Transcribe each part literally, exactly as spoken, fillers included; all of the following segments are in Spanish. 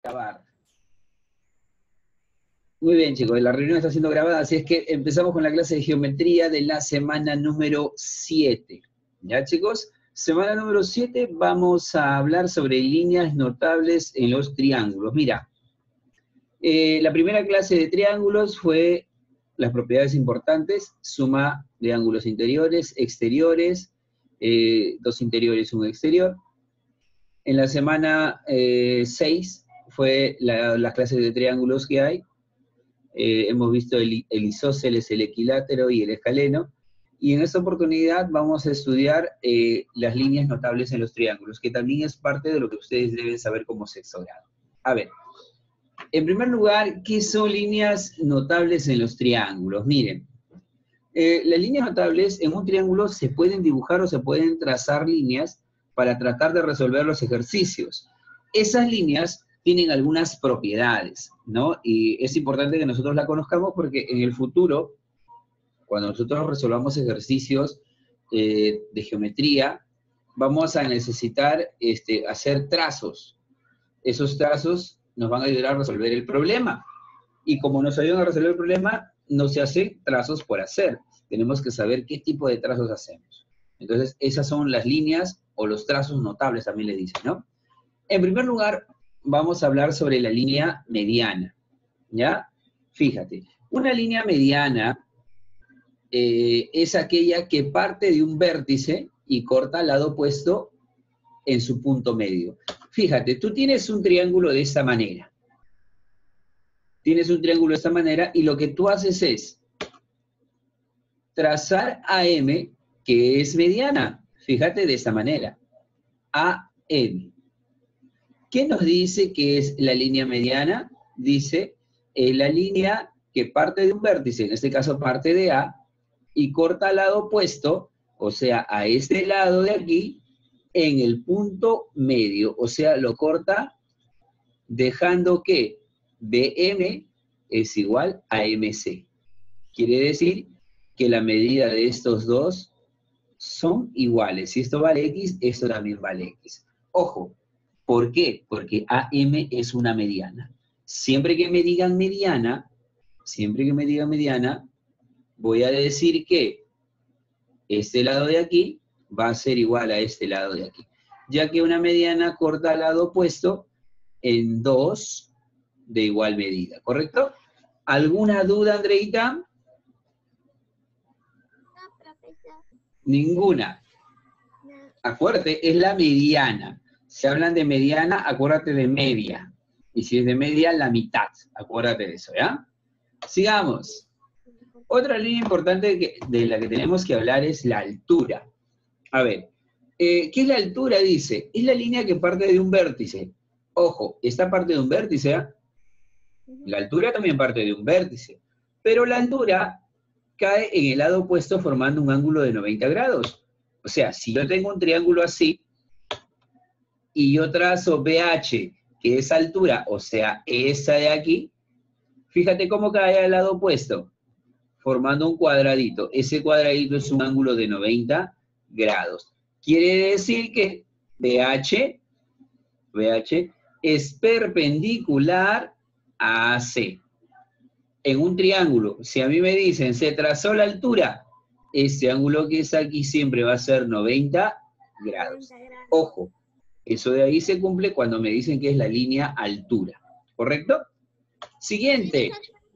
grabar. Muy bien, chicos, la reunión está siendo grabada, así es que empezamos con la clase de geometría de la semana número siete. ¿Ya, chicos? Semana número siete vamos a hablar sobre líneas notables en los triángulos. Mira, eh, la primera clase de triángulos fue las propiedades importantes, suma de ángulos interiores, exteriores, eh, dos interiores, un exterior. En la semana eh, seis fue la, las clases de triángulos que hay. Eh, hemos visto el, el isósceles, el equilátero y el escaleno. Y en esta oportunidad vamos a estudiar eh, las líneas notables en los triángulos, que también es parte de lo que ustedes deben saber como sexto grado. A ver, en primer lugar, ¿qué son líneas notables en los triángulos? Miren, eh, las líneas notables en un triángulo se pueden dibujar o se pueden trazar líneas para tratar de resolver los ejercicios. Esas líneas tienen algunas propiedades, ¿no? Y es importante que nosotros la conozcamos porque en el futuro, cuando nosotros resolvamos ejercicios eh, de geometría, vamos a necesitar este, hacer trazos. Esos trazos nos van a ayudar a resolver el problema. Y como nos ayudan a resolver el problema, no se hacen trazos por hacer. Tenemos que saber qué tipo de trazos hacemos. Entonces, esas son las líneas o los trazos notables, también le dicen, ¿no? En primer lugar, vamos a hablar sobre la línea mediana, ¿ya? Fíjate, una línea mediana eh, es aquella que parte de un vértice y corta al lado opuesto en su punto medio. Fíjate, tú tienes un triángulo de esta manera. Tienes un triángulo de esta manera y lo que tú haces es trazar a M, que es mediana. Fíjate de esta manera. A M. ¿Qué nos dice que es la línea mediana? Dice, es la línea que parte de un vértice, en este caso parte de A, y corta al lado opuesto, o sea, a este lado de aquí, en el punto medio, o sea, lo corta dejando que B M es igual a M C. Quiere decir que la medida de estos dos son iguales. Si esto vale X, esto también vale X. Ojo, ¿por qué? Porque A M es una mediana. Siempre que me digan mediana, siempre que me digan mediana, voy a decir que este lado de aquí va a ser igual a este lado de aquí, ya que una mediana corta al lado opuesto en dos de igual medida, ¿correcto? ¿Alguna duda, Andreita? No, profesor. Ninguna. No. Acuérdate, es la mediana. Si hablan de mediana, acuérdate de media. Y si es de media, la mitad. Acuérdate de eso, ¿ya? Sigamos. Otra línea importante que, de la que tenemos que hablar es la altura. A ver, eh, ¿qué es la altura? Dice, es la línea que parte de un vértice. Ojo, esta parte de un vértice, ¿eh? La altura también parte de un vértice. Pero la altura cae en el lado opuesto formando un ángulo de noventa grados. O sea, si yo tengo un triángulo así, y yo trazo B H, que es altura, o sea, esa de aquí, fíjate cómo cae al lado opuesto, formando un cuadradito. Ese cuadradito es un ángulo de noventa grados. Quiere decir que B H, B H es perpendicular a A C. En un triángulo, si a mí me dicen, se trazó la altura, este ángulo que es aquí siempre va a ser noventa grados. Ojo, eso de ahí se cumple cuando me dicen que es la línea altura. ¿Correcto? Siguiente.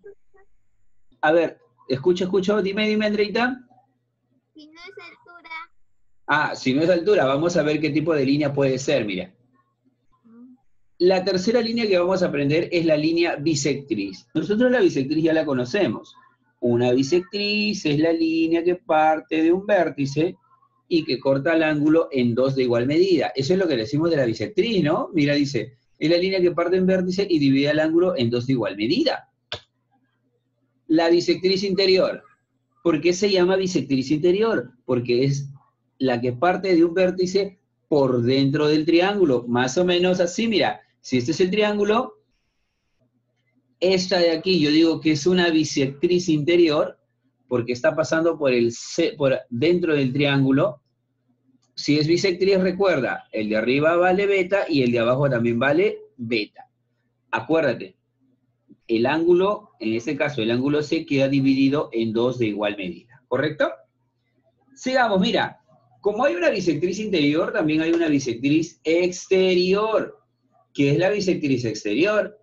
A ver, escucho, escucho. Dime, dime, Andreita. Si no es altura. Ah, si no es altura, vamos a ver qué tipo de línea puede ser, mira. La tercera línea que vamos a aprender es la línea bisectriz. Nosotros la bisectriz ya la conocemos. Una bisectriz es la línea que parte de un vértice y que corta el ángulo en dos de igual medida. Eso es lo que decimos de la bisectriz, ¿no? Mira, dice, es la línea que parte en vértice y divide el ángulo en dos de igual medida. La bisectriz interior. ¿Por qué se llama bisectriz interior? Porque es la que parte de un vértice por dentro del triángulo. Más o menos así, mira. Si este es el triángulo, esta de aquí yo digo que es una bisectriz interior porque está pasando por el por dentro del triángulo. Si es bisectriz, recuerda, el de arriba vale beta y el de abajo también vale beta. Acuérdate, el ángulo, en este caso el ángulo C, queda dividido en dos de igual medida, ¿correcto? Sigamos, mira, como hay una bisectriz interior, también hay una bisectriz exterior. ¿Qué es la bisectriz exterior?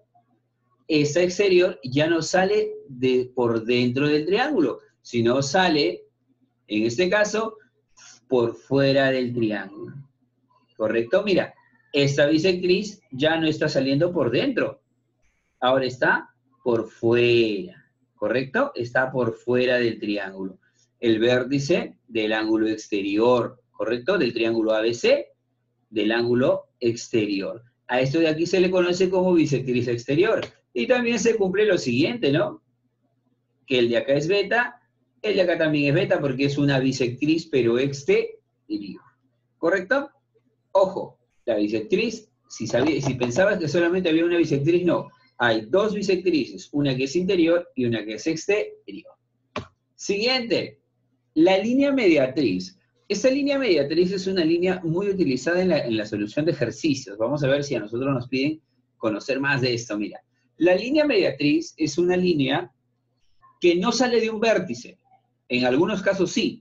Esa exterior ya no sale de, por dentro del triángulo, sino sale, en este caso, por fuera del triángulo. ¿Correcto? Mira, esta bisectriz ya no está saliendo por dentro. Ahora está por fuera. ¿Correcto? Está por fuera del triángulo. El vértice del ángulo exterior. ¿Correcto? Del triángulo A B C, del ángulo exterior. A esto de aquí se le conoce como bisectriz exterior. Y también se cumple lo siguiente, ¿no? Que el de acá es beta, el de acá también es beta porque es una bisectriz, pero exterior. ¿Correcto? Ojo, la bisectriz, si, sabía, si pensabas que solamente había una bisectriz, no. Hay dos bisectrices, una que es interior y una que es exterior. Siguiente, la línea mediatriz. Esta línea mediatriz es una línea muy utilizada en la, en la solución de ejercicios. Vamos a ver si a nosotros nos piden conocer más de esto. Mira, la línea mediatriz es una línea que no sale de un vértice. En algunos casos sí,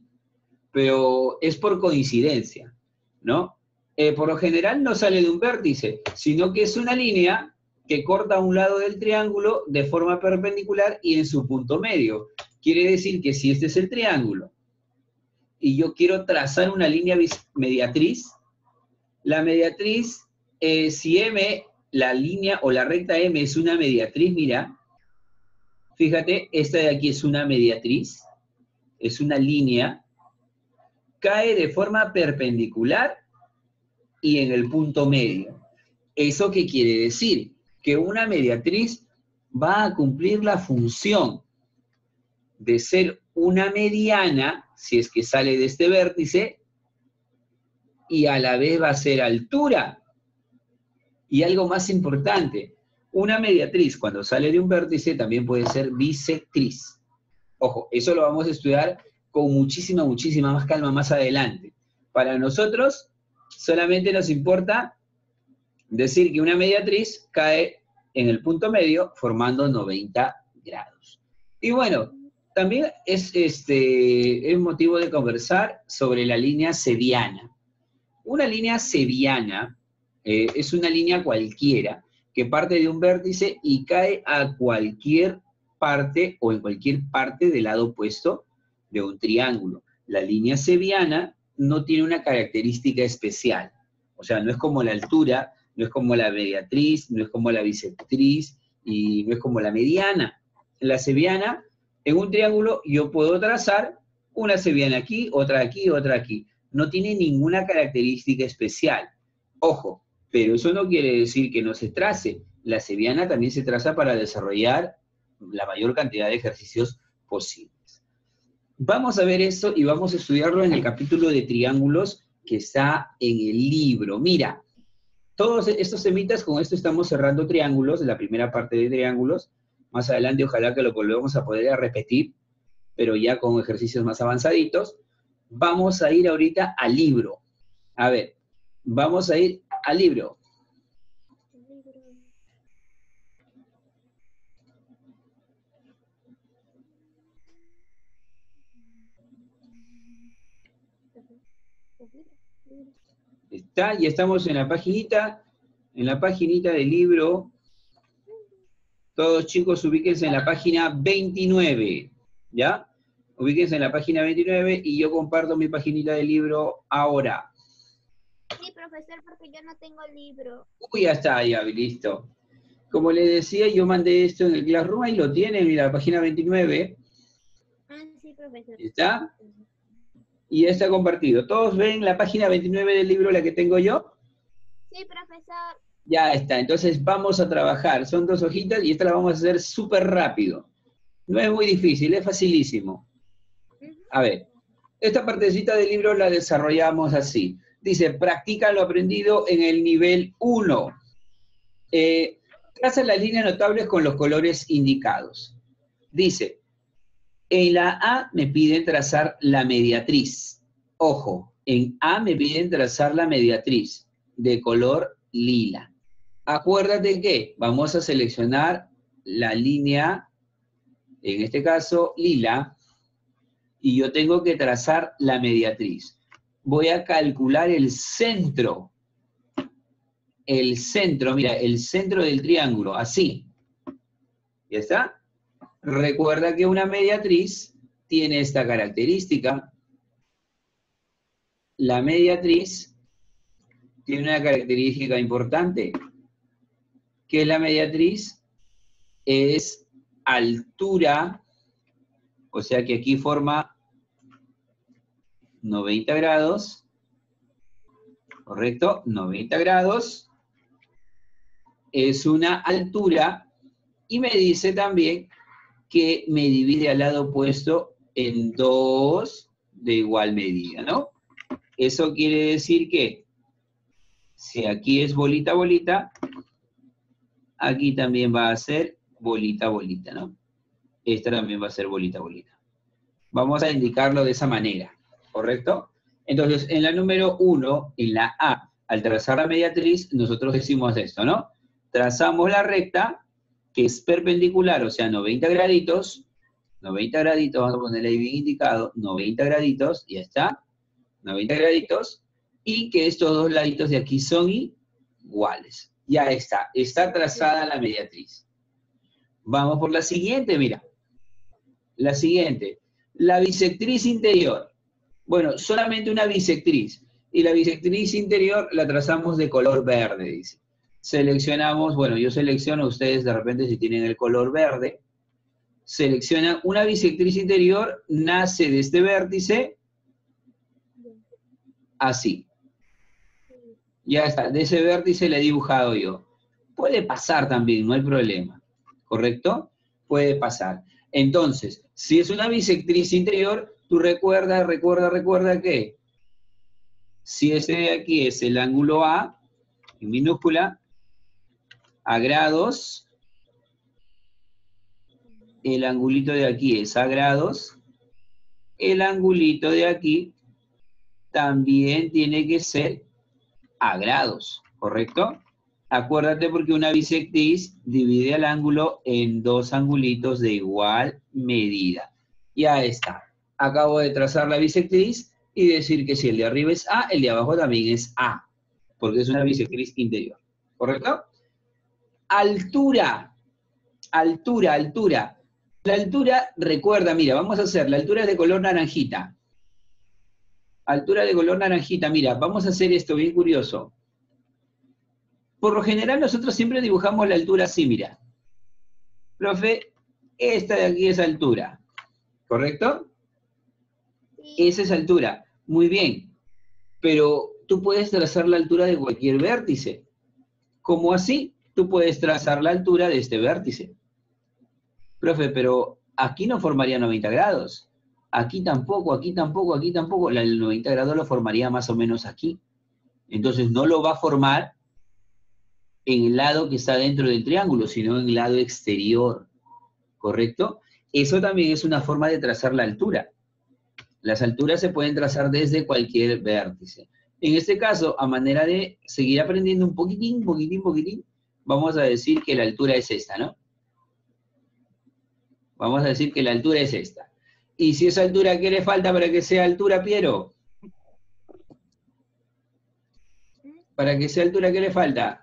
pero es por coincidencia, ¿no? Eh, por lo general no sale de un vértice, sino que es una línea que corta un lado del triángulo de forma perpendicular y en su punto medio. Quiere decir que si este es el triángulo y yo quiero trazar una línea mediatriz, la mediatriz, eh, si M, la línea o la recta M es una mediatriz, mira, fíjate, esta de aquí es una mediatriz, es una línea, cae de forma perpendicular y en el punto medio. ¿Eso qué quiere decir? Que una mediatriz va a cumplir la función de ser una mediana, si es que sale de este vértice, y a la vez va a ser altura. Y algo más importante, una mediatriz cuando sale de un vértice también puede ser bisectriz. Ojo, eso lo vamos a estudiar con muchísima, muchísima más calma más adelante. Para nosotros, solamente nos importa decir que una mediatriz cae en el punto medio formando noventa grados. Y bueno, también es, este, es motivo de conversar sobre la línea cebiana. Una línea cebiana eh, es una línea cualquiera que parte de un vértice y cae a cualquier parte o en cualquier parte del lado opuesto de un triángulo. La línea cebiana no tiene una característica especial. O sea, no es como la altura, no es como la mediatriz, no es como la bisectriz y no es como la mediana. La cebiana, en un triángulo yo puedo trazar una cebiana aquí, otra aquí, otra aquí. No tiene ninguna característica especial. Ojo, pero eso no quiere decir que no se trace. La cebiana también se traza para desarrollar la mayor cantidad de ejercicios posibles. Vamos a ver esto y vamos a estudiarlo en el capítulo de triángulos que está en el libro. Mira, todos estos temitas, con esto estamos cerrando triángulos, la primera parte de triángulos. Más adelante ojalá que lo volvamos a poder repetir, pero ya con ejercicios más avanzaditos. Vamos a ir ahorita al libro. A ver, vamos a ir al libro. Está, ya estamos en la paginita, en la paginita del libro. Todos chicos, ubíquense en la página veintinueve, ¿ya? Ubíquense en la página veintinueve y yo comparto mi paginita del libro ahora. Sí, profesor, porque yo no tengo libro. Uy, ya está, ya, listo. Como les decía, yo mandé esto en el Classroom, ahí lo tienen, mira, la página veintinueve. Ah, sí, profesor. ¿Está? Y ya está compartido. ¿Todos ven la página veintinueve del libro, la que tengo yo? Sí, profesor. Ya está, entonces vamos a trabajar. Son dos hojitas y esta la vamos a hacer súper rápido. No es muy difícil, es facilísimo. A ver, esta partecita del libro la desarrollamos así. Dice, practica lo aprendido en el nivel uno. Eh, traza las líneas notables con los colores indicados. Dice, en la A me piden trazar la mediatriz. Ojo, en A me piden trazar la mediatriz de color lila. Acuérdate que vamos a seleccionar la línea, en este caso lila, y yo tengo que trazar la mediatriz. Voy a calcular el centro. El centro, mira, el centro del triángulo, así. ¿Ya está? Recuerda que una mediatriz tiene esta característica. La mediatriz tiene una característica importante. ¿Qué es la mediatriz? Es altura, o sea que aquí forma noventa grados, ¿correcto? noventa grados es una altura y me dice también que me divide al lado opuesto en dos de igual medida, ¿no? Eso quiere decir que si aquí es bolita, bolita, aquí también va a ser bolita, bolita, ¿no? Esta también va a ser bolita, bolita. Vamos a indicarlo de esa manera, ¿correcto? Entonces, en la número uno, en la A, al trazar la mediatriz, nosotros decimos esto, ¿no? Trazamos la recta, que es perpendicular, o sea, noventa graditos, noventa graditos, vamos a ponerle ahí bien indicado, noventa graditos, y ya está, noventa graditos, y que estos dos laditos de aquí son iguales. Ya está, está trazada la mediatriz. Vamos por la siguiente, mira. La siguiente, la bisectriz interior. Bueno, solamente una bisectriz. Y la bisectriz interior la trazamos de color verde, dice. Seleccionamos, bueno, yo selecciono, ustedes de repente si tienen el color verde, seleccionan una bisectriz interior, nace de este vértice, así. Ya está, de ese vértice le he dibujado yo. Puede pasar también, no hay problema. ¿Correcto? Puede pasar. Entonces, si es una bisectriz interior, tú recuerda, recuerda, recuerda que si ese de aquí es el ángulo A, en minúscula, a grados, el angulito de aquí es a grados, el angulito de aquí también tiene que ser a grados, ¿correcto? Acuérdate porque una bisectriz divide el ángulo en dos angulitos de igual medida. Ya está. Acabo de trazar la bisectriz y decir que si el de arriba es A, el de abajo también es A, porque es una bisectriz interior, ¿correcto? Altura, altura, altura. La altura, recuerda, mira, vamos a hacer, la altura es de color naranjita. Altura de color naranjita, mira, vamos a hacer esto bien curioso. Por lo general nosotros siempre dibujamos la altura así, mira. Profe, esta de aquí es altura, ¿correcto? Sí. Esa es altura, muy bien. Pero tú puedes trazar la altura de cualquier vértice. ¿Cómo así? Tú puedes trazar la altura de este vértice. Profe, pero aquí no formaría noventa grados. Aquí tampoco, aquí tampoco, aquí tampoco. El noventa grados lo formaría más o menos aquí. Entonces no lo va a formar en el lado que está dentro del triángulo, sino en el lado exterior, ¿correcto? Eso también es una forma de trazar la altura. Las alturas se pueden trazar desde cualquier vértice. En este caso, a manera de seguir aprendiendo un poquitín, poquitín, poquitín, vamos a decir que la altura es esta, ¿no? Vamos a decir que la altura es esta. ¿Y si esa altura, qué le falta para que sea altura, Piero? Para que sea altura, ¿qué le falta?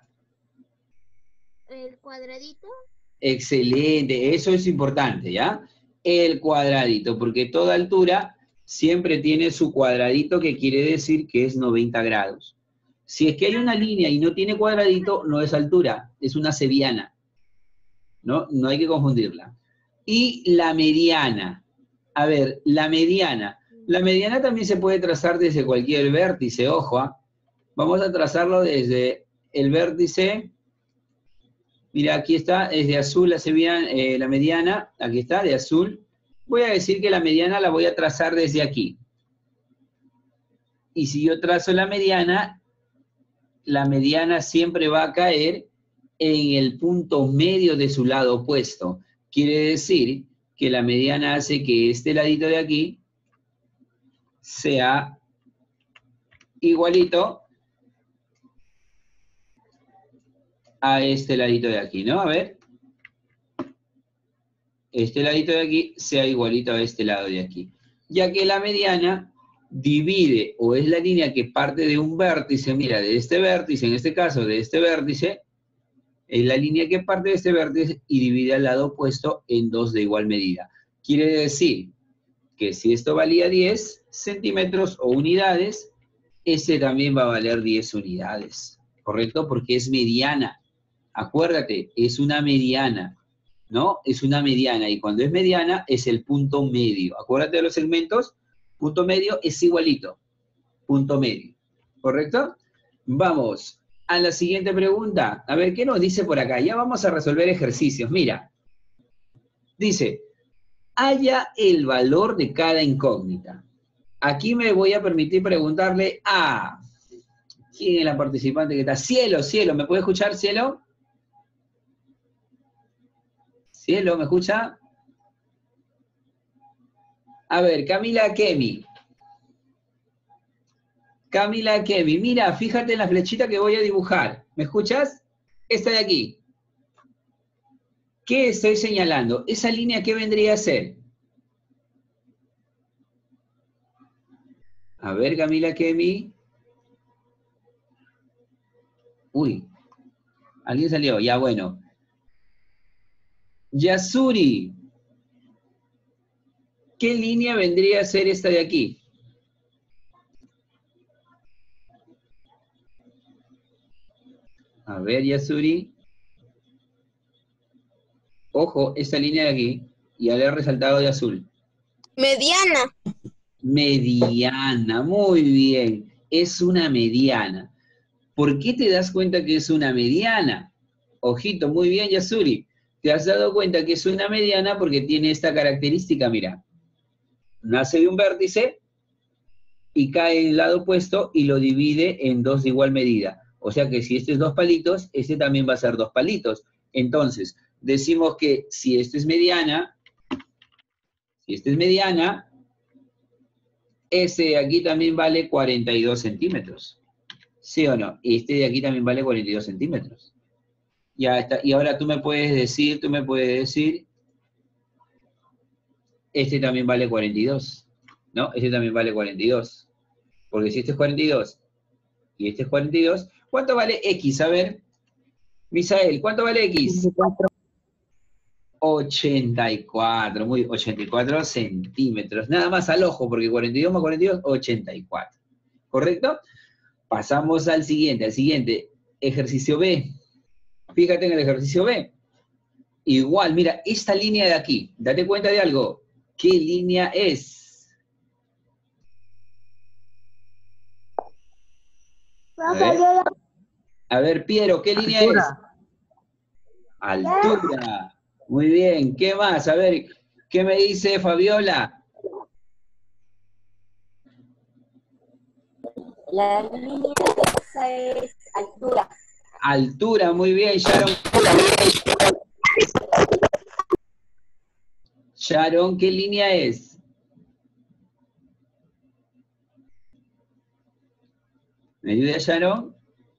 El cuadradito. Excelente, eso es importante, ¿ya? El cuadradito, porque toda altura siempre tiene su cuadradito que quiere decir que es noventa grados. Si es que hay una línea y no tiene cuadradito, no es altura, es una cebiana, ¿no? No hay que confundirla. Y la mediana, a ver, la mediana. La mediana también se puede trazar desde cualquier vértice, ojo, ¿ah? Vamos a trazarlo desde el vértice. Mira, aquí está, es de azul la, cebiana, eh, la mediana, aquí está, de azul. Voy a decir que la mediana la voy a trazar desde aquí. Y si yo trazo la mediana, la mediana siempre va a caer en el punto medio de su lado opuesto. Quiere decir que la mediana hace que este ladito de aquí sea igualito a este ladito de aquí, ¿no? A ver. Este ladito de aquí sea igualito a este lado de aquí. Ya que la mediana divide, o es la línea que parte de un vértice, mira, de este vértice, en este caso de este vértice, es la línea que parte de este vértice y divide al lado opuesto en dos de igual medida. Quiere decir que si esto valía diez centímetros o unidades, ese también va a valer diez unidades, ¿correcto? Porque es mediana. Acuérdate, es una mediana, ¿no? Es una mediana, y cuando es mediana es el punto medio. Acuérdate de los segmentos, punto medio es igualito, punto medio, ¿correcto? Vamos a la siguiente pregunta. A ver, ¿qué nos dice por acá? Ya vamos a resolver ejercicios. Mira, dice, halla el valor de cada incógnita. Aquí me voy a permitir preguntarle a... ¿Quién es la participante que está? Cielo, Cielo, ¿me puede escuchar, Cielo? Cielo, ¿me escucha? A ver, Camila Kemi. Camila Kemi, mira, fíjate en la flechita que voy a dibujar. ¿Me escuchas? Esta de aquí. ¿Qué estoy señalando? ¿Esa línea qué vendría a ser? A ver, Camila Kemi. Uy, alguien salió, ya bueno. Yasuri, ¿qué línea vendría a ser esta de aquí? A ver, Yasuri. Ojo, esta línea de aquí, ya le he resaltado de azul. Mediana. Mediana, muy bien. Es una mediana. ¿Por qué te das cuenta que es una mediana? Ojito, muy bien, Yasuri. Te has dado cuenta que es una mediana porque tiene esta característica, mira. Nace de un vértice y cae en el lado opuesto y lo divide en dos de igual medida. O sea que si este es dos palitos, este también va a ser dos palitos. Entonces, decimos que si este es mediana, si este es mediana, ese de aquí también vale cuarenta y dos centímetros. ¿Sí o no? Este de aquí también vale cuarenta y dos centímetros. Ya está. Y ahora tú me puedes decir, tú me puedes decir, este también vale cuarenta y dos. ¿No? Este también vale cuarenta y dos. Porque si este es cuarenta y dos y este es cuarenta y dos, ¿cuánto vale X? A ver, Misael, ¿cuánto vale X? ochenta y cuatro, muy, ochenta y cuatro centímetros. Nada más al ojo, porque cuarenta y dos más cuarenta y dos, ochenta y cuatro. ¿Correcto? Pasamos al siguiente, al siguiente. Ejercicio B. Fíjate en el ejercicio B. Igual, mira, esta línea de aquí, date cuenta de algo. ¿Qué línea es? A ver, a ver Piero, ¿qué línea es? Altura. Muy bien, ¿qué más? A ver, ¿qué me dice Fabiola? La línea esa es altura. Altura, muy bien, Sharon. Sharon, ¿qué línea es? ¿Me ayuda, Sharon?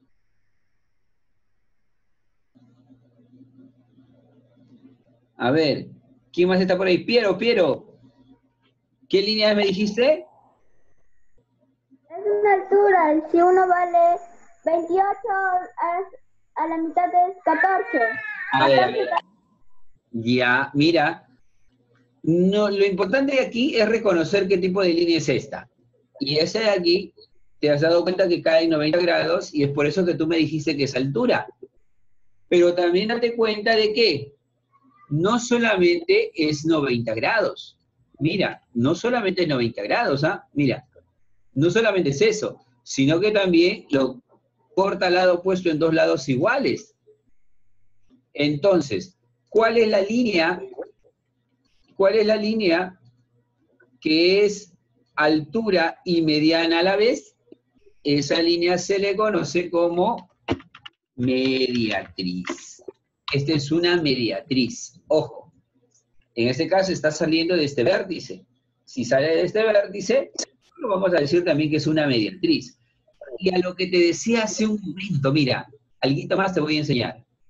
A ver, ¿quién más está por ahí? Piero, Piero. ¿Qué línea me dijiste? Es una altura. Si uno vale veintiocho, a, a la mitad es catorce. A ver, a ver. Ya, mira. No, lo importante de aquí es reconocer qué tipo de línea es esta. Y esa de aquí, te has dado cuenta que cae en noventa grados y es por eso que tú me dijiste que es altura. Pero también date cuenta de que no solamente es noventa grados. Mira, no solamente es noventa grados, ¿ah? Mira, no solamente es eso, sino que también lo corta al lado opuesto en dos lados iguales. Entonces, ¿cuál es la línea? ¿Cuál es la línea que es altura y mediana a la vez? Esa línea se le conoce como mediatriz. Esta es una mediatriz. Ojo, en este caso está saliendo de este vértice. Si sale de este vértice, lo vamos a decir también que es una mediatriz. Y a lo que te decía hace un momento, mira, alguito más te voy a enseñar.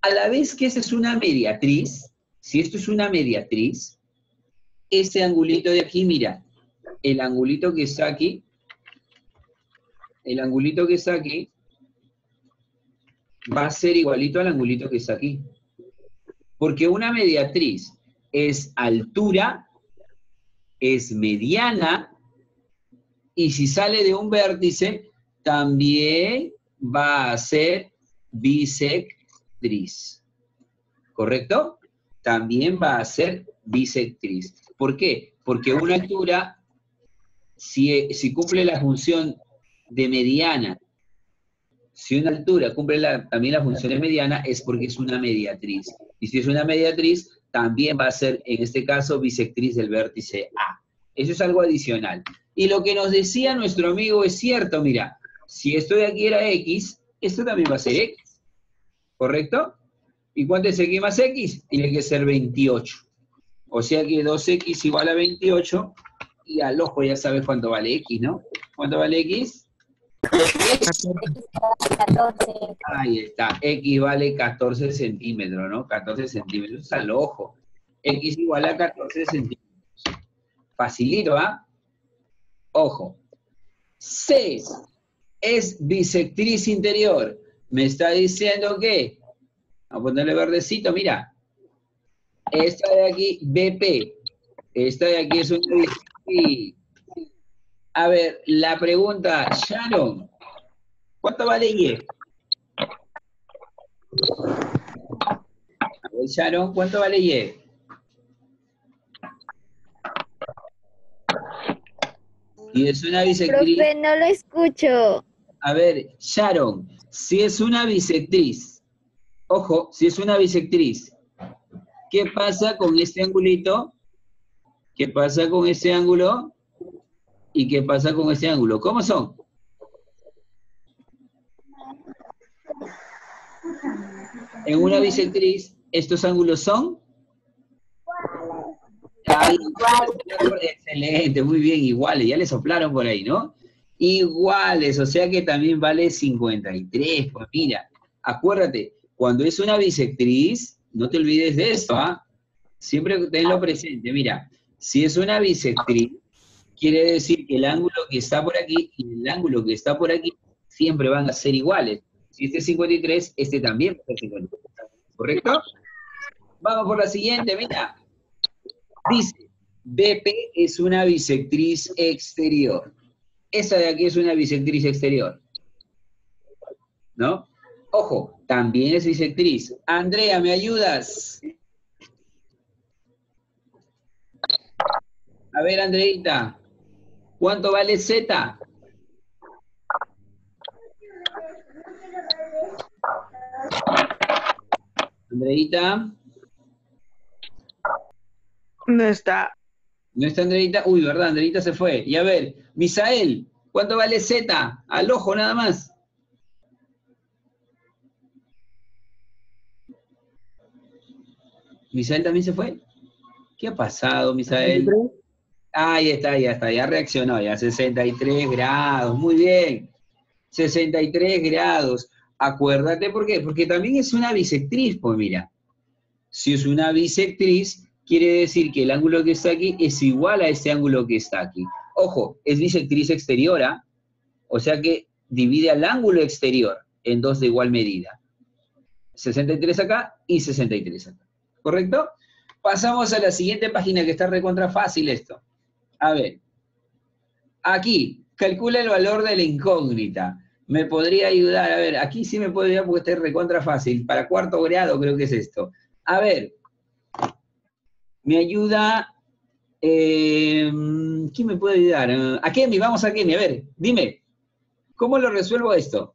A la vez que esa es una mediatriz, si esto es una mediatriz, este angulito de aquí, mira, el angulito que está aquí, el angulito que está aquí, va a ser igualito al angulito que está aquí. Porque una mediatriz es altura, es mediana, y si sale de un vértice, también va a ser bisectriz. ¿Correcto? También va a ser bisectriz. ¿Por qué? Porque una altura, si, si cumple la función de mediana, si una altura cumple la, también la función de mediana, es porque es una mediatriz. Y si es una mediatriz, también va a ser, en este caso, bisectriz del vértice A. Eso es algo adicional. Y lo que nos decía nuestro amigo es cierto, mira, si esto de aquí era X, esto también va a ser X. ¿Correcto? ¿Y cuánto es X más X? Tiene que ser veintiocho. O sea que dos X igual a veintiocho, y al ojo ya sabes cuánto vale X, ¿no? ¿Cuánto vale X? catorce. Ahí está, X vale catorce centímetros, ¿no? catorce centímetros al ojo. X igual a catorce centímetros. Facilito, ¿ah? Ojo. C es bisectriz interior. Me está diciendo que, vamos a ponerle verdecito, mira. Esta de aquí, B P. Esta de aquí es una bisectriz. A ver, la pregunta, Sharon, ¿cuánto vale Y? A ver, Sharon, ¿cuánto vale Y? Y es una bisectriz. Profe, no lo escucho. A ver, Sharon, si es una bisectriz, ojo, si es una bisectriz, ¿qué pasa con este angulito? ¿Qué pasa con este ángulo? ¿Y qué pasa con este ángulo? ¿Cómo son? En una bisectriz, ¿estos ángulos son? Ay, excelente, muy bien, iguales, ya le soplaron por ahí, ¿no? Iguales, o sea que también vale cincuenta y tres, pues mira, acuérdate, cuando es una bisectriz, no te olvides de esto, ¿ah? Siempre tenlo presente, mira, si es una bisectriz, quiere decir que el ángulo que está por aquí y el ángulo que está por aquí siempre van a ser iguales. Si este es cincuenta y tres, este también va a ser cincuenta y tres, ¿correcto? Vamos por la siguiente, mira. Dice, B P es una bisectriz exterior. Esta de aquí es una bisectriz exterior. ¿No? Ojo, también es bisectriz. Andrea, ¿me ayudas? A ver, Andreita, ¿cuánto vale Z? Andreita. No está. ¿No está Andreita? Uy, ¿verdad? Andreita se fue. Y a ver, Misael, ¿cuánto vale Z? Al ojo nada más. ¿Misael también se fue? ¿Qué ha pasado, Misael? Ahí está, ya está, ya reaccionó, ya sesenta y tres grados, muy bien. sesenta y tres grados. Acuérdate, ¿por qué? Porque también es una bisectriz, pues mira. Si es una bisectriz, quiere decir que el ángulo que está aquí es igual a este ángulo que está aquí. Ojo, es bisectriz exterior, ¿ah? O sea que divide al ángulo exterior en dos de igual medida. sesenta y tres acá y sesenta y tres acá. ¿Correcto? Pasamos a la siguiente página que está recontra fácil esto. A ver. Aquí, calcula el valor de la incógnita. Me podría ayudar, a ver, aquí sí me puede ayudar porque está recontra fácil. Para cuarto grado creo que es esto. A ver. Me ayuda, eh, ¿quién me puede ayudar? A Kemi, vamos a Kemi, a ver, dime, ¿cómo lo resuelvo esto?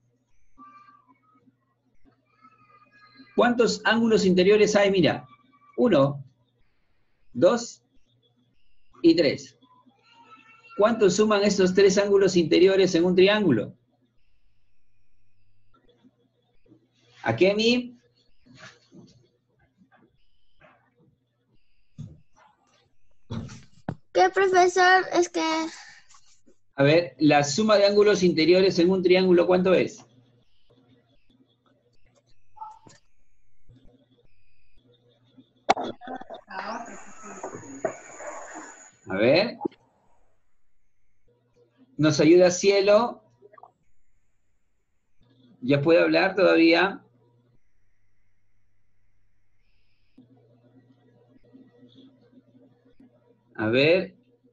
¿Cuántos ángulos interiores hay? Mira, uno, dos y tres. ¿Cuántos suman estos tres ángulos interiores en un triángulo? ¿A Kemi? ¿Qué, profesor? Es que... A ver, la suma de ángulos interiores en un triángulo, ¿cuánto es? A ver. ¿Nos ayuda Cielo? ¿Ya puede hablar todavía? A ver.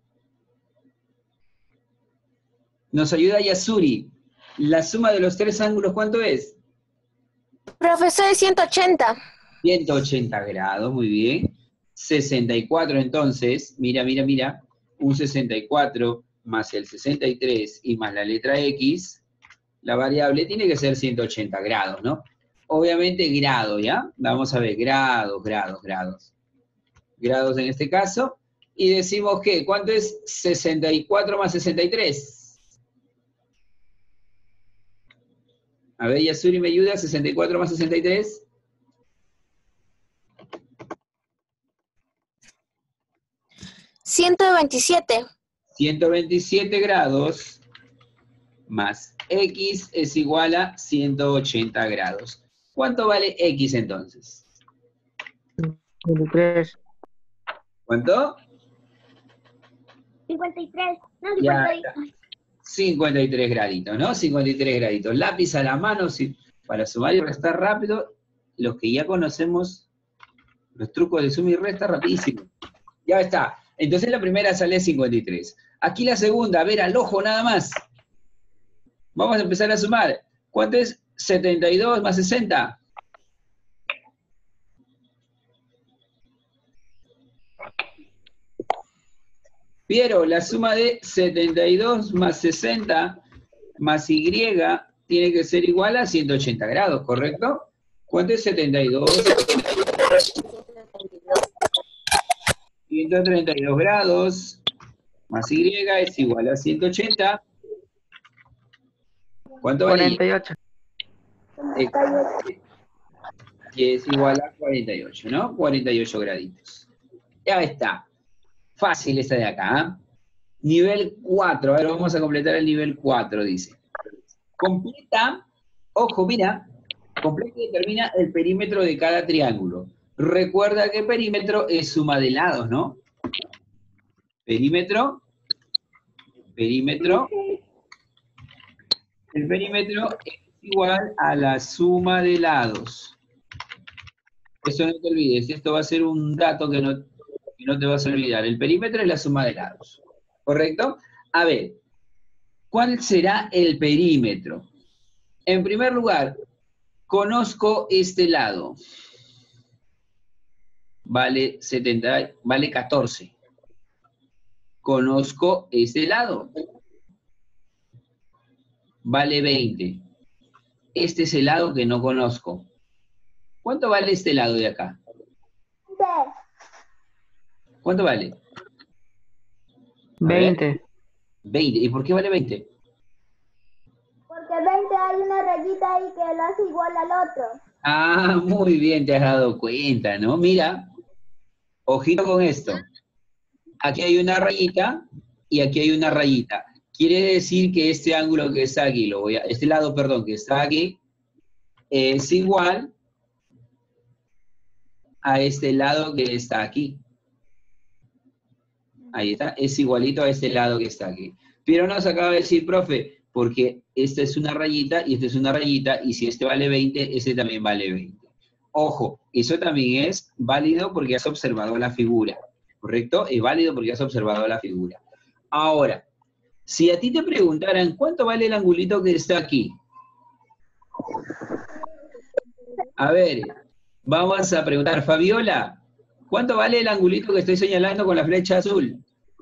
Nos ayuda Yasuri. ¿La suma de los tres ángulos cuánto es? Profesor, ciento ochenta. ciento ochenta grados, muy bien. sesenta y cuatro entonces, mira, mira, mira. Un sesenta y cuatro más el sesenta y tres y más la letra X, la variable tiene que ser ciento ochenta grados, ¿no? Obviamente grado, ¿ya? Vamos a ver, grados, grados, grados. Grados en este caso. Y decimos que, ¿cuánto es sesenta y cuatro más sesenta y tres? A ver, Yasuri, ¿me ayuda? ¿sesenta y cuatro más sesenta y tres? ciento veintisiete. ciento veintisiete grados más X es igual a ciento ochenta grados. ¿Cuánto vale X entonces? veintitrés. ¿Cuánto? cincuenta y tres. No, Ya cincuenta y... está. cincuenta y tres graditos, ¿no? cincuenta y tres graditos. Lápiz a la mano, sí, para sumar y restar rápido. Los que ya conocemos los trucos de suma y resta, rapidísimo. Ya está. Entonces la primera sale cincuenta y tres. Aquí la segunda, a ver, al ojo nada más. Vamos a empezar a sumar. ¿Cuánto es setenta y dos más sesenta? Piero, la suma de setenta y dos más sesenta más Y tiene que ser igual a ciento ochenta grados, ¿correcto? ¿Cuánto es setenta y dos? ciento treinta y dos grados más Y es igual a ciento ochenta. ¿Cuánto vale? cuarenta y ocho. Y es igual a cuarenta y ocho, ¿no? cuarenta y ocho graditos. Ya está. Fácil esta de acá. ¿eh? Nivel cuatro. A ver, vamos a completar el nivel cuatro, dice. Completa, ojo, mira, completa y determina el perímetro de cada triángulo. Recuerda que perímetro es suma de lados, ¿no? Perímetro, perímetro, el perímetro es igual a la suma de lados. Eso no te olvides, esto va a ser un dato que no, que no te vas a olvidar. El perímetro es la suma de lados, ¿correcto? A ver, ¿cuál será el perímetro? En primer lugar, conozco este lado. Vale setenta, vale catorce. Conozco este lado. Vale veinte. Este es el lado que no conozco. ¿Cuánto vale este lado de acá? ¿Cuánto vale? veinte. veinte. ¿Y por qué vale veinte? Porque veinte hay una rayita ahí que lo hace igual al otro. Ah, muy bien, te has dado cuenta, ¿no? Mira, ojito con esto. Aquí hay una rayita y aquí hay una rayita. Quiere decir que este ángulo que está aquí, lo voy a, este lado, perdón, que está aquí, es igual a este lado que está aquí. Ahí está, es igualito a este lado que está aquí. Pero nos acaba de decir, profe, porque esta es una rayita y esta es una rayita, y si este vale veinte, este también vale veinte. Ojo, eso también es válido porque has observado la figura, ¿correcto? Es válido porque has observado la figura. Ahora, si a ti te preguntaran, ¿cuánto vale el angulito que está aquí? A ver, vamos a preguntar, Fabiola, ¿cuánto vale el angulito que estoy señalando con la flecha azul?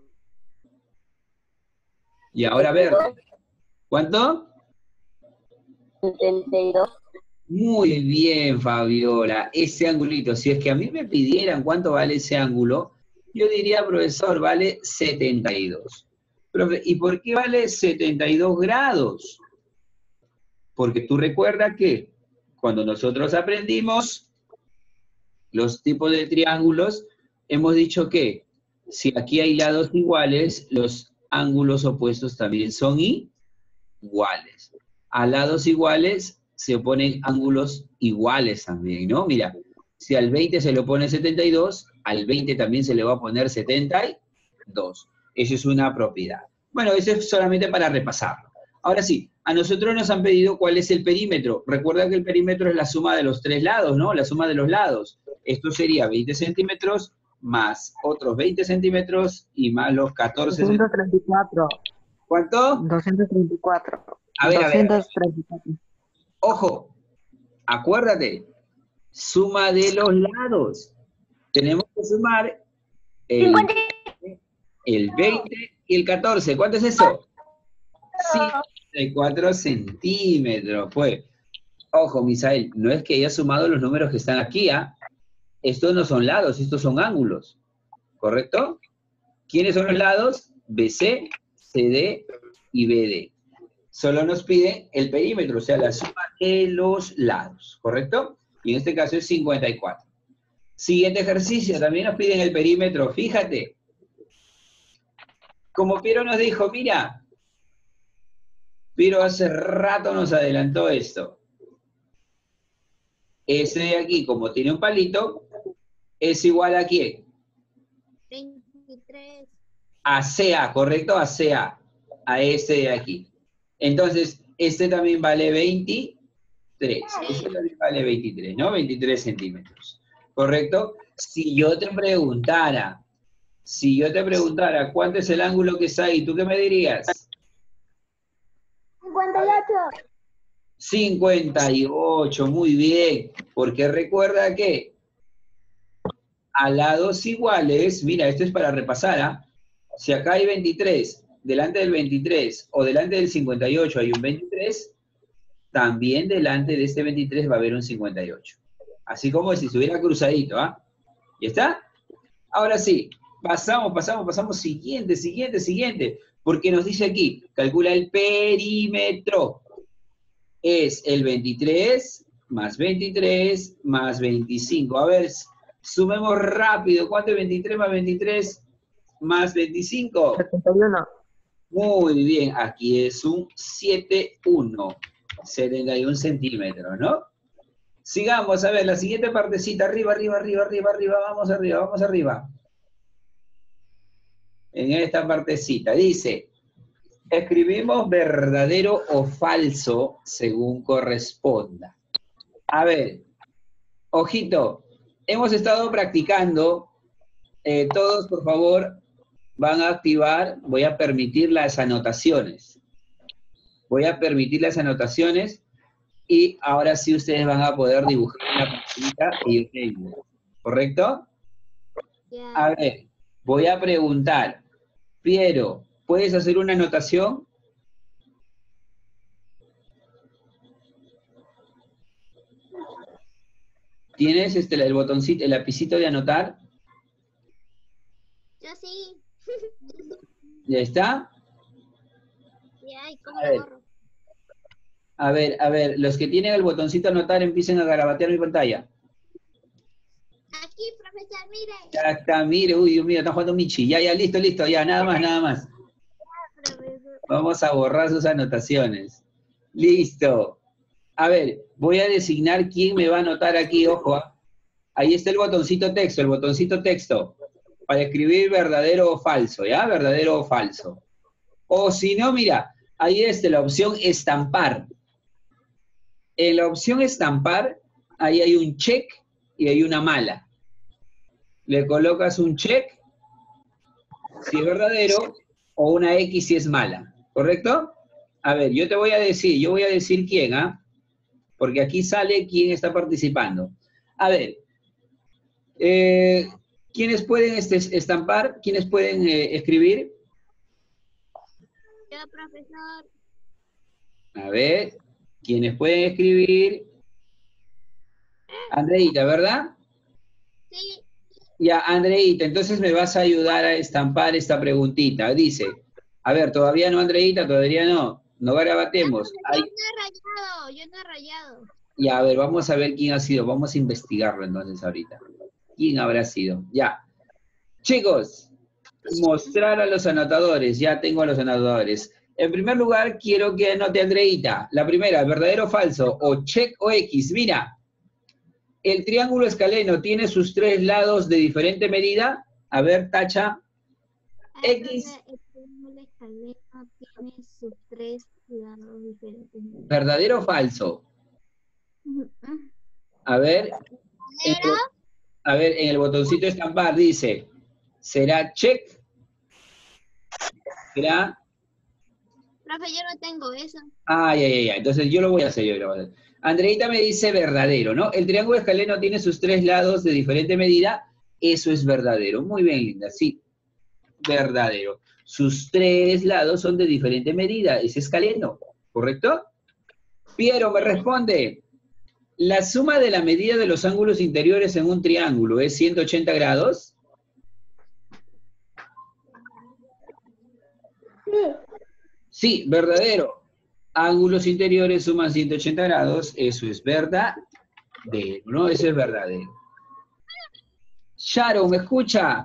Y ahora verde. ¿Cuánto? setenta y dos. Muy bien, Fabiola. Ese angulito, si es que a mí me pidieran cuánto vale ese ángulo, yo diría, profesor, vale setenta y dos. Profe, ¿y por qué vale setenta y dos grados? Porque tú recuerdas que cuando nosotros aprendimos los tipos de triángulos, hemos dicho que si aquí hay lados iguales, los ángulos opuestos también son iguales. A lados iguales se oponen ángulos iguales también, ¿no? Mira, Si al veinte se le pone setenta y dos, al veinte también se le va a poner setenta y dos. Eso es una propiedad. Bueno, eso es solamente para repasarlo. Ahora sí, a nosotros nos han pedido cuál es el perímetro. Recuerda que el perímetro es la suma de los tres lados, ¿no? La suma de los lados. Esto sería veinte centímetros más otros veinte centímetros y más los catorce doscientos treinta y cuatro. ¿Cuánto? doscientos treinta y cuatro. A ver, a ver. doscientos treinta y cuatro. Ojo, acuérdate, suma de los lados. Tenemos que sumar el, el veinte y el catorce. ¿Cuánto es eso? cincuenta y cuatro centímetros. Pues, ojo, Misael, no es que haya sumado los números que están aquí, ¿ah? Estos no son lados, estos son ángulos. ¿Correcto? ¿Quiénes son los lados? B C, C D y B D. Solo nos pide el perímetro, o sea, la suma de los lados. ¿Correcto? Y en este caso es cincuenta y cuatro. Siguiente ejercicio, también nos piden el perímetro. Fíjate. Como Piero nos dijo, mira, Piero hace rato nos adelantó esto. Ese de aquí, como tiene un palito, es igual a ¿quién? veintitrés. A C A, ¿correcto? A C A, a este de aquí. Entonces, este también vale veintitrés. Este también vale veintitrés, ¿no? veintitrés centímetros. ¿Correcto? Si yo te preguntara, si yo te preguntara cuánto es el ángulo que está ahí, ¿tú qué me dirías? cincuenta y ocho. cincuenta y ocho, muy bien. Porque recuerda que a lados iguales, mira, esto es para repasar, ¿ah? Si acá hay veintitrés, delante del veintitrés o delante del cincuenta y ocho hay un veintitrés, también delante de este veintitrés va a haber un cincuenta y ocho. Así como si estuviera cruzadito, ¿ah? ¿Ya está? Ahora sí, pasamos, pasamos, pasamos, siguiente, siguiente, siguiente. Porque nos dice aquí, calcula el perímetro. Es el veintitrés más veintitrés más veinticinco. A ver, sumemos rápido. ¿Cuánto es veintitrés más veintitrés más veinticinco? setenta y uno. Muy bien, aquí es un setenta y uno. setenta y uno centímetros, ¿no? Sigamos, a ver, la siguiente partecita. Arriba, arriba, arriba, arriba, arriba. Vamos arriba, vamos arriba. En esta partecita. Dice, escribimos verdadero o falso según corresponda. A ver, ojito, hemos estado practicando. Eh, todos, por favor, van a activar, voy a permitir las anotaciones. Voy a permitir las anotaciones y ahora sí ustedes van a poder dibujar la partecita y el triángulo. ¿Correcto? Ya. A ver, voy a preguntar. Piero, ¿puedes hacer una anotación? ¿Tienes este, el botoncito, el lapicito de anotar? Yo sí. ¿Ya está? Ya, ¿y cómo A lo ver. borro? A ver, a ver, los que tienen el botoncito anotar empiecen a garabatear mi pantalla. Aquí, profesor, mire. Ya está, mire, uy, Dios mío, está jugando Michi. Ya, ya, listo, listo, ya, nada más, nada más. Profesor. Vamos a borrar sus anotaciones. Listo. A ver, voy a designar quién me va a anotar aquí, ojo. ¿Ah? Ahí está el botoncito texto, el botoncito texto. Para escribir verdadero o falso, ¿ya? Verdadero o falso. O si no, mira, ahí está la opción estampar. En la opción estampar, ahí hay un check y hay una mala. Le colocas un check si es verdadero o una X si es mala. ¿Correcto? A ver, yo te voy a decir, yo voy a decir quién, ¿ah? Porque aquí sale quién está participando. A ver, eh, ¿quiénes pueden este, estampar? ¿Quiénes pueden eh, escribir? Yo, profesor. A ver, ¿quiénes pueden escribir? Andreita, ¿verdad? Sí. Ya, Andreita, entonces me vas a ayudar a estampar esta preguntita. Dice, a ver, todavía no, Andreita, todavía no. No garabatemos. Yo Hay... no he rayado, yo no he rayado. Ya, a ver, vamos a ver quién ha sido. Vamos a investigarlo entonces ahorita. ¿Quién habrá sido? Ya. Chicos, mostrar a los anotadores. Ya tengo a los anotadores. En primer lugar, quiero que anote Andreita. La primera, verdadero o falso, o check o X. Mira, ¿El triángulo escaleno tiene sus tres lados de diferente medida? A ver, tacha. X. El triángulo escaleno tiene sus tres lados diferentes. ¿Verdadero o falso? A ver. En el, a ver, en el botoncito estampar dice, ¿será check? ¿Será? Profe, yo no tengo eso. Ay, ay, ay, ay. Entonces yo lo voy a hacer, yo lo voy a hacer. Andreita me dice verdadero, ¿no? El triángulo escaleno tiene sus tres lados de diferente medida. Eso es verdadero. Muy bien, Linda, sí. Verdadero. Sus tres lados son de diferente medida. Es escaleno, ¿correcto? Piero me responde. ¿La suma de la medida de los ángulos interiores en un triángulo es ciento ochenta grados? Sí. Sí, verdadero. Ángulos interiores suman ciento ochenta grados, eso es verdadero, ¿no? Eso es verdadero. Sharon, ¿me escucha?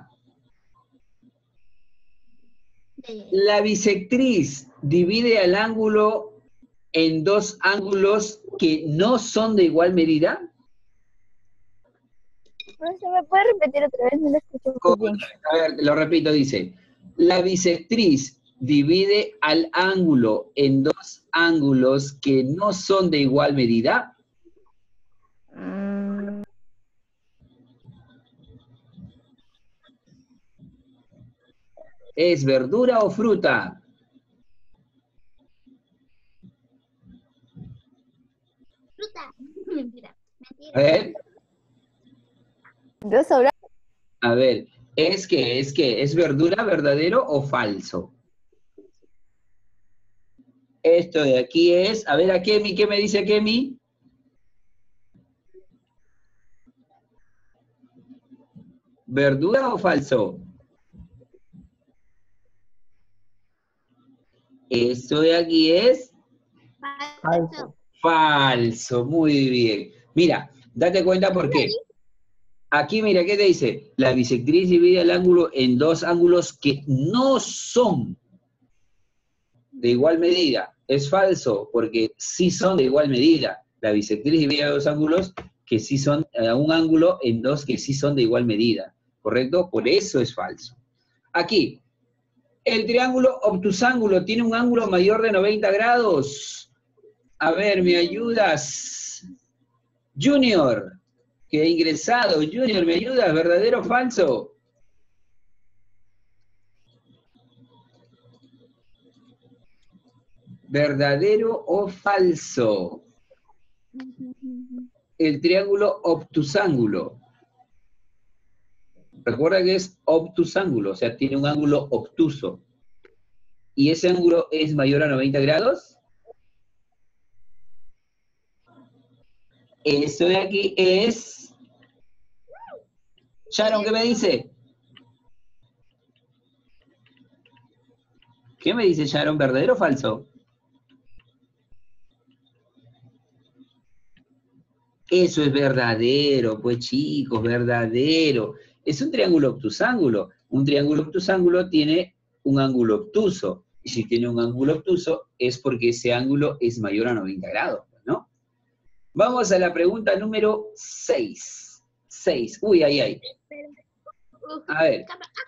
La bisectriz divide al ángulo en dos ángulos que no son de igual medida. ¿Se me puede repetir otra vez? No lo escucho muy bien. A ver, lo repito, dice. La bisectriz divide al ángulo en dos ángulos que no son de igual medida. Mm, ¿Es verdura o fruta? Fruta. Mentira. Mentira. A ver, Dos sobra- a ver, ¿es que es que es verdura, verdadero o falso? Esto de aquí es, a ver, a Kemi, ¿qué me dice Kemi? ¿Verdura o falso? Esto de aquí es Falso. falso, muy bien. Mira, date cuenta por qué. Aquí, mira, ¿qué te dice? La bisectriz divide el ángulo en dos ángulos que no son de igual medida. Es falso, porque sí son de igual medida. La bisectriz divide dos ángulos que sí son, eh, un ángulo en dos que sí son de igual medida. ¿Correcto? Por eso es falso. Aquí, el triángulo obtusángulo tiene un ángulo mayor de noventa grados. A ver, ¿me ayudas? Junior, que ha ingresado. Junior, ¿me ayudas? ¿Verdadero o falso? ¿Verdadero o falso? El triángulo obtusángulo. Recuerda que es obtusángulo, o sea, tiene un ángulo obtuso. ¿Y ese ángulo es mayor a noventa grados? Eso de aquí es... Sharon, ¿qué me dice? ¿Qué me dice Sharon? ¿Verdadero o falso? Eso es verdadero, pues chicos, verdadero. Es un triángulo obtusángulo. Un triángulo obtusángulo tiene un ángulo obtuso. Y si tiene un ángulo obtuso es porque ese ángulo es mayor a noventa grados, ¿no? Vamos a la pregunta número seis. seis. Uy, ay, ay. A ver.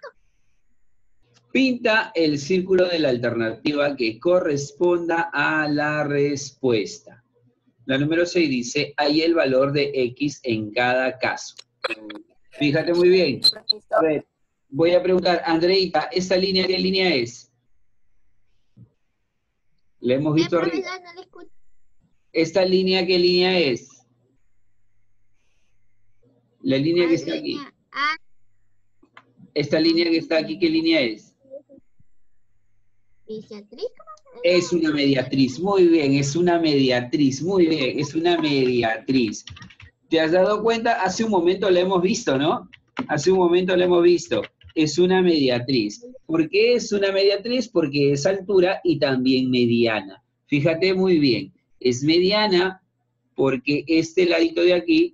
Pinta el círculo de la alternativa que corresponda a la respuesta. La número seis dice, hay el valor de X en cada caso. Fíjate muy bien. A ver, voy a preguntar, Andreita, ¿esta línea qué línea es? La hemos visto Eh, arriba. profesor, no le escucho. ¿Esta línea qué línea es? La línea que está aquí. Ah, Esta línea que está aquí, ¿qué línea es? bisectriz. Es una mediatriz, muy bien, es una mediatriz, muy bien, es una mediatriz. ¿Te has dado cuenta? Hace un momento la hemos visto, ¿no? Hace un momento la hemos visto. Es una mediatriz. ¿Por qué es una mediatriz? Porque es altura y también mediana. Fíjate muy bien, es mediana porque este ladito de aquí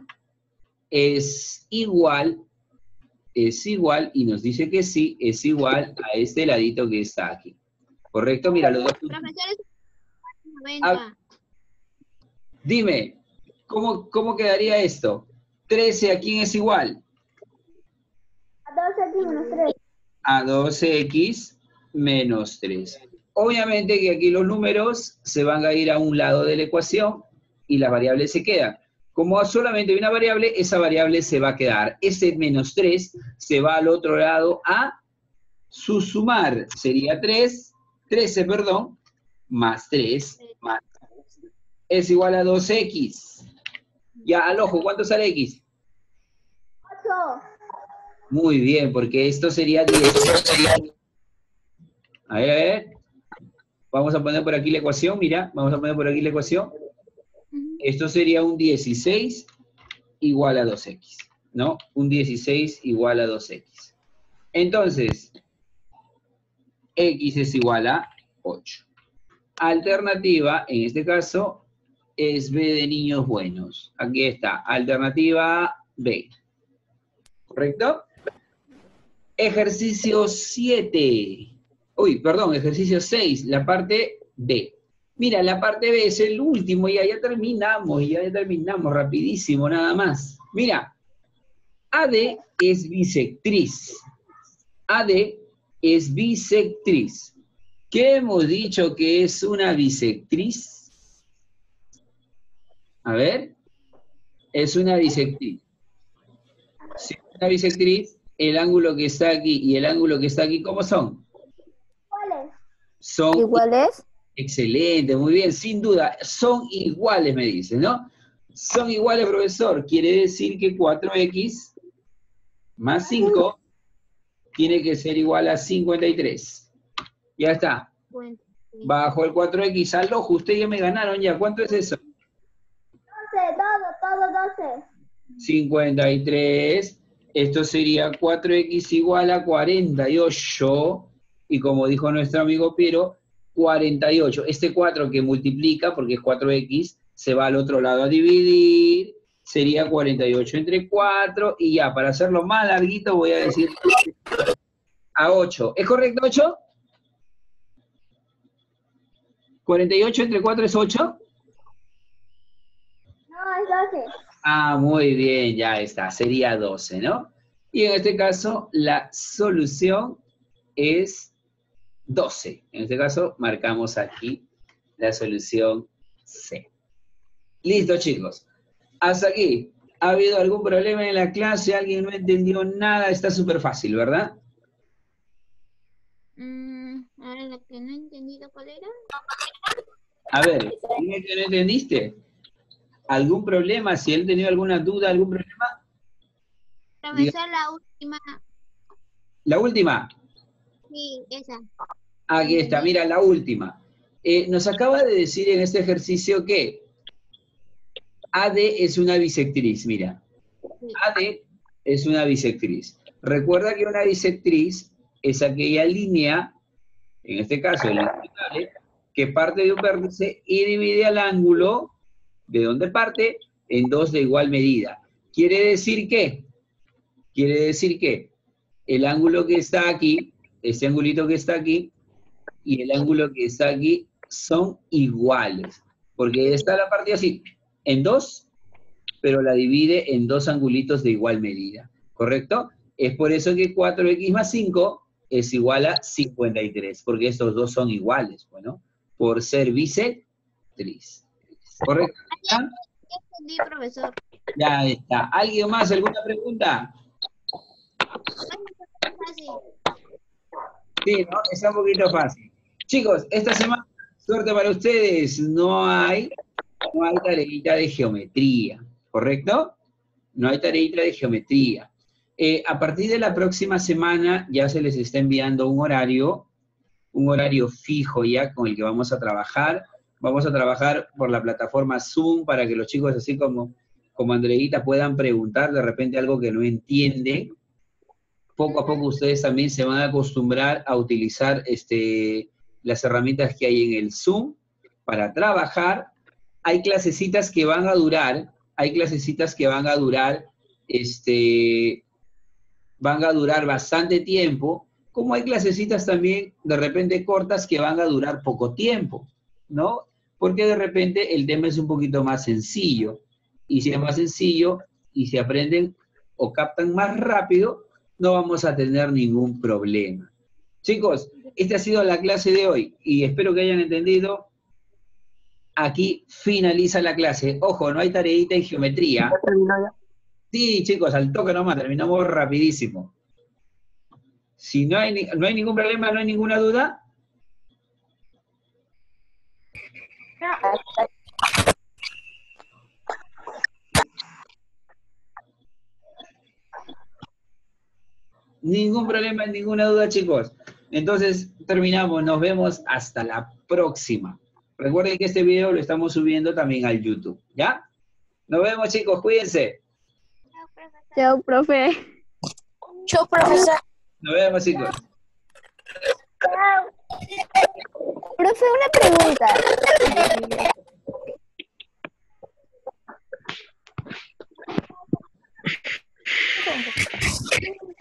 es igual, es igual, y nos dice que sí, es igual a este ladito que está aquí. ¿Correcto? Mira, los dos. Profesor, es Ah, noventa. dime. ¿Cómo, cómo quedaría esto? trece, ¿a quién es igual? A doce x menos tres. A doce equis menos tres. Obviamente que aquí los números se van a ir a un lado de la ecuación y las variables se quedan. Como solamente hay una variable, esa variable se va a quedar. Ese menos tres se va al otro lado a subsumar. Sería tres, trece, perdón, más tres, más es igual a dos equis. Ya, al ojo, ¿cuánto sale x? ocho. Muy bien, porque esto sería diez. A ver, a ver. Vamos a poner por aquí la ecuación, mira, vamos a poner por aquí la ecuación. Esto sería un dieciséis igual a dos equis, ¿no? Un dieciséis igual a dos equis. Entonces, x es igual a ocho. Alternativa, en este caso, es B de niños buenos. Aquí está, alternativa B. ¿Correcto? Ejercicio siete. Uy, perdón, ejercicio seis, la parte B. Mira, la parte B es el último, ya, ya terminamos, ya, ya terminamos, rapidísimo, nada más. Mira, A D es bisectriz. A D es bisectriz. ¿Qué hemos dicho que es una bisectriz? A ver, es una bisectriz. Si es una bisectriz, el ángulo que está aquí y el ángulo que está aquí, ¿cómo son? ¿Cuáles? Son ¿Iguales? excelente, muy bien, sin duda, son iguales, me dice, ¿no? Son iguales, profesor, quiere decir que cuatro equis más cinco tiene que ser igual a cincuenta y tres. Ya está. Bueno, sí. Bajo el cuatro equis al ojo, ustedes ya me ganaron ya. ¿Cuánto es eso? doce, todo, todo doce. cincuenta y tres. Esto sería cuatro equis igual a cuarenta y ocho. Y como dijo nuestro amigo Piero, cuarenta y ocho. Este cuatro que multiplica, porque es cuatro equis, se va al otro lado a dividir. Sería cuarenta y ocho entre cuatro. Y ya, para hacerlo más larguito, voy a decir a ocho. ¿Es correcto ocho? ¿cuarenta y ocho entre cuatro es ocho? No, es doce. Ah, muy bien, ya está. Sería doce, ¿no? Y en este caso, la solución es doce. En este caso, marcamos aquí la solución C. Listo, chicos. Hasta aquí. ¿Ha habido algún problema en la clase? ¿Alguien no entendió nada? Está súper fácil, ¿verdad? Mm, ahora lo que no he entendido, ¿cuál era? A ver, dime que no entendiste. ¿Algún problema? Si él tenía alguna duda, algún problema. Profesor, la última. La última. Sí, esa. Aquí está, mira, la última. Eh, nos acaba de decir en este ejercicio que A D es una bisectriz, mira. A D es una bisectriz. Recuerda que una bisectriz es aquella línea, en este caso el integral, que parte de un vértice y divide al ángulo de donde parte en dos de igual medida. ¿Quiere decir qué? Quiere decir que el ángulo que está aquí, este angulito que está aquí, y el ángulo que está aquí son iguales. Porque está la parte así, en dos, pero la divide en dos angulitos de igual medida. ¿Correcto? Es por eso que cuatro equis más cinco es igual a cincuenta y tres, porque estos dos son iguales, bueno, por ser bisectriz. ¿Correcto? ¿Ya? Ya entendí, profesor. Ya está. ¿Alguien más? ¿Alguna pregunta? Fácil. Sí, ¿no? Está un poquito fácil. Chicos, esta semana, suerte para ustedes, no hay, no hay tareita de geometría, ¿correcto? No hay tareita de geometría. Eh, a partir de la próxima semana ya se les está enviando un horario, un horario fijo ya con el que vamos a trabajar. Vamos a trabajar por la plataforma Zoom para que los chicos, así como, como Andreita, puedan preguntar de repente algo que no entienden. Poco a poco ustedes también se van a acostumbrar a utilizar este, las herramientas que hay en el Zoom para trabajar. Hay clasecitas que van a durar, hay clasecitas que van a durar, este, van a durar bastante tiempo, como hay clasecitas también de repente cortas que van a durar poco tiempo, ¿no? Porque de repente el tema es un poquito más sencillo. y si es más sencillo, y si aprenden o captan más rápido, no vamos a tener ningún problema. Chicos, esta ha sido la clase de hoy, y espero que hayan entendido. Aquí finaliza la clase. Ojo, no hay tareita en geometría. ¿Ya terminó ya? Sí, chicos, al toque nomás, terminamos rapidísimo. Si no hay, ni- no hay ningún problema, no hay ninguna duda, ningún problema, ninguna duda, chicos. Entonces, terminamos, nos vemos hasta la próxima. Recuerden que este video lo estamos subiendo también al YouTube, ¿ya? Nos vemos, chicos, cuídense. Chao, profe. Chao, profesor. Nos vemos, chicos. Profe, una pregunta.